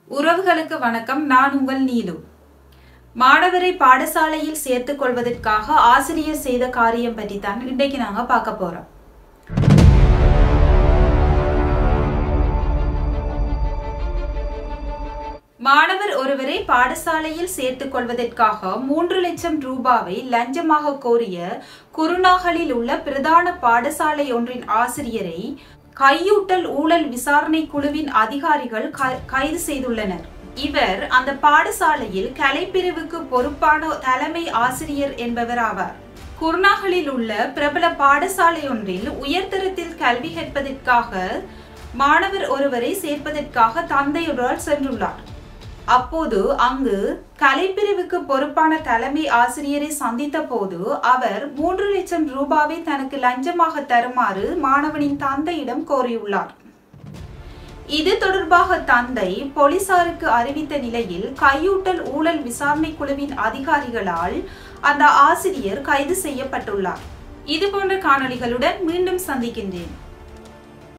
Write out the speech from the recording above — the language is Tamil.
உறவுகளுக்கு வணக்கம். நான் உங்கள் நீலு. மாணவரை பாடசாலையில் சேர்த்துக் கொள்வதற்காக ஆசிரியர் செய்த காரியம் பற்றி தான் இன்றைக்கு நாங்க பார்க்க போறோம். மாணவர் ஒருவரை பாடசாலையில் சேர்த்துக் கொள்வதற்காக 3 லட்சம் ரூபாவை லஞ்சமாக கோரிய குருநாகலில் உள்ள பிரதான பாடசாலை ஒன்றின் ஆசிரியரை கையூட்டல் ஊழல் விசாரணை குழுவின் அதிகாரிகள் கைது செய்துள்ளனர். இவர் அந்த பாடசாலையில் கலைப்பிரிவுக்கு பொறுப்பான தலைமை ஆசிரியர் என்பவர் ஆவார். குருநாகலில் உள்ள பிரபல பாடசாலை ஒன்றில் உயர்தரத்தில் கல்வி கற்பதற்காக மாணவர் ஒருவரை சேர்ப்பதற்காக தந்தையுடன் சென்றுள்ளார். அப்போது அங்கு கலைப்பிரிவுக்கு பொறுப்பான தலைமை ஆசிரியரை சந்தித்த போது அவர் 3 லட்சம் ரூபாவை தனக்கு லஞ்சமாக தருமாறு மாணவனின் தந்தையிடம் கோரியுள்ளார். இது தொடர்பாக தந்தை போலீசாருக்கு அறிவித்த நிலையில் கையூட்டல் ஊழல் விசாரணை குழுவின் அதிகாரிகளால் அந்த ஆசிரியர் கைது செய்யப்பட்டுள்ளார். இது போன்ற காணொளிகளுடன் மீண்டும் சந்திக்கின்றேன்.